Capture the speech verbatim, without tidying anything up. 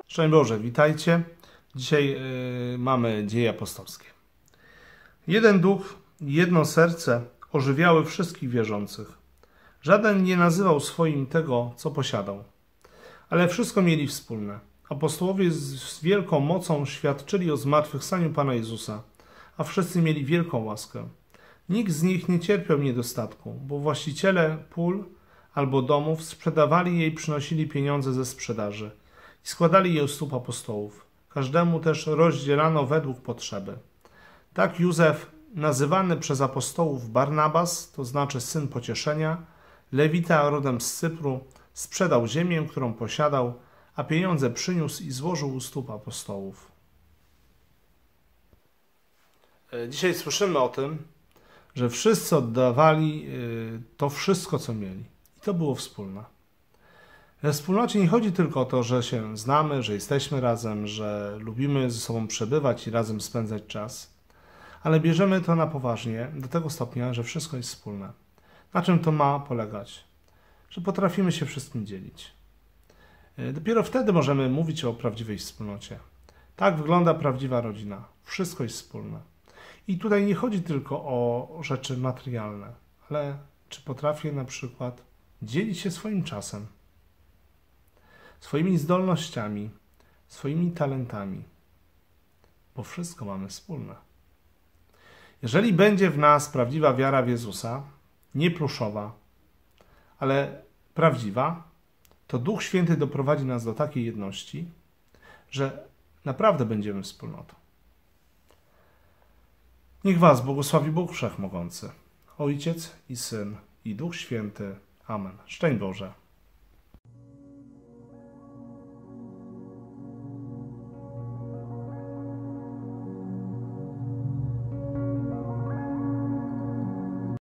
Szczęść Boże, witajcie. Dzisiaj y, mamy Dzieje Apostolskie. Jeden duch, jedno serce ożywiały wszystkich wierzących. Żaden nie nazywał swoim tego, co posiadał. Ale wszystko mieli wspólne. Apostołowie z, z wielką mocą świadczyli o zmartwychwstaniu Pana Jezusa, a wszyscy mieli wielką łaskę. Nikt z nich nie cierpiał niedostatku, bo właściciele pól albo domów sprzedawali je i przynosili pieniądze ze sprzedaży i składali je u stóp apostołów. Każdemu też rozdzielano według potrzeby. Tak Józef, nazywany przez apostołów Barnabas, to znaczy syn pocieszenia, Lewita rodem z Cypru, sprzedał ziemię, którą posiadał, a pieniądze przyniósł i złożył u stóp apostołów. Dzisiaj słyszymy o tym, że wszyscy oddawali to wszystko, co mieli. I to było wspólne. We wspólnocie nie chodzi tylko o to, że się znamy, że jesteśmy razem, że lubimy ze sobą przebywać i razem spędzać czas, ale bierzemy to na poważnie do tego stopnia, że wszystko jest wspólne. Na czym to ma polegać? Że potrafimy się wszystkim dzielić. Dopiero wtedy możemy mówić o prawdziwej wspólnocie. Tak wygląda prawdziwa rodzina. Wszystko jest wspólne. I tutaj nie chodzi tylko o rzeczy materialne, ale czy potrafię na przykład dzielić się swoim czasem, swoimi zdolnościami, swoimi talentami, bo wszystko mamy wspólne. Jeżeli będzie w nas prawdziwa wiara w Jezusa, nie pluszowa, ale prawdziwa, to Duch Święty doprowadzi nas do takiej jedności, że naprawdę będziemy wspólnotą. Niech was błogosławi Bóg Wszechmogący, Ojciec i Syn i Duch Święty. Amen. Szczęść Boże.